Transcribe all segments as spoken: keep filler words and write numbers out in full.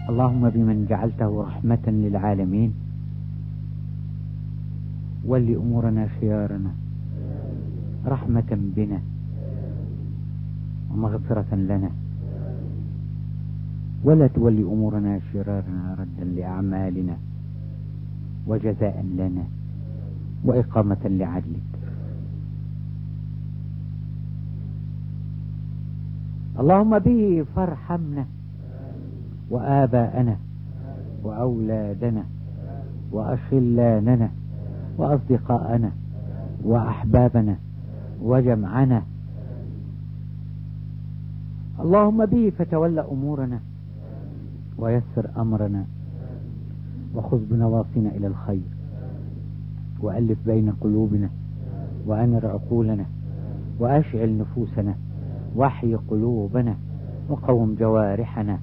اللهم بمن جعلته رحمة للعالمين ول أمورنا خيارنا رحمة بنا ومغفرة لنا، ولا تولي أمورنا شرارنا ردا لأعمالنا وجزاء لنا وإقامة لعدلك. اللهم به فارحمنا وآباءنا وأولادنا وأخلاننا وأصدقاءنا وأحبابنا وجمعنا. اللهم به فتولى أمورنا ويسر أمرنا وخذ بنواصينا إلى الخير وألف بين قلوبنا وأنر عقولنا وأشعل نفوسنا واحي قلوبنا وقوم جوارحنا.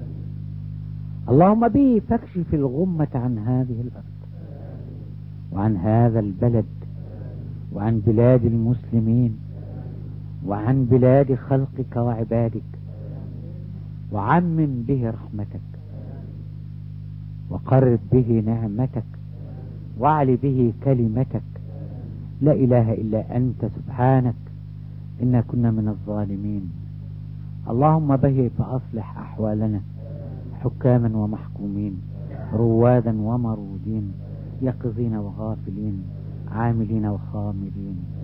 اللهم به فاكشف الغمة عن هذه الأرض وعن هذا البلد وعن بلاد المسلمين وعن بلاد خلقك وعبادك، وعمم به رحمتك وقرب به نعمتك واعل به كلمتك. لا إله إلا أنت سبحانك إنا كنا من الظالمين. اللهم به فأصلح أحوالنا حكاما ومحكومين روادا ومرودين يقظين وغافلين عاملين وخاملين.